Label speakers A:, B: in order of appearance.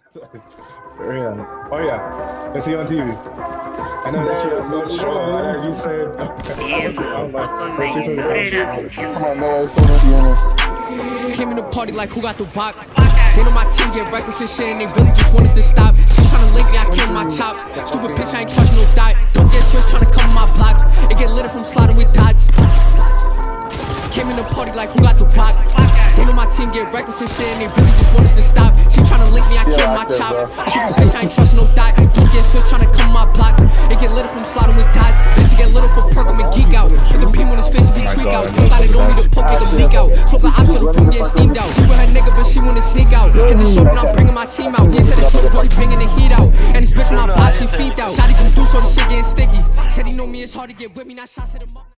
A: Oh yeah. Let's see on TV. I know that shit was so short. I heard you said. Come on, no, it's so much.
B: Came in the party like who got the rock. They know my team get reckless and shit and they really just want us to stop. She tryna link me, I came my chop. Stupid bitch, I ain't trusting no dot. Don't get switched tryna come on my block. It get lit from sliding with dots. Came in the party like who got the rock. They know my team get reckless and shit and they really just want us to stop. She tryna link me, I came my chop. Stupid bitch, I ain't trusting no dot. Don't get switched tryna come on my block. It get lit from sliding with dots. Bitch, get little for perk, I'ma geek out. Put the beam on his face if he tweak out. Don't got it on me to poke, make him leak out. Smoke a option, the room get steamed out. She with her nigga, but she wanna sneak out. Hit the shoulder, now I'm bringing my team out. He said it's so party, bringing the heat out. And this bitch on my box, she feet out. Shotty can do so the shit getting sticky. Said he know me, it's hard to get with me, not shots hit him up.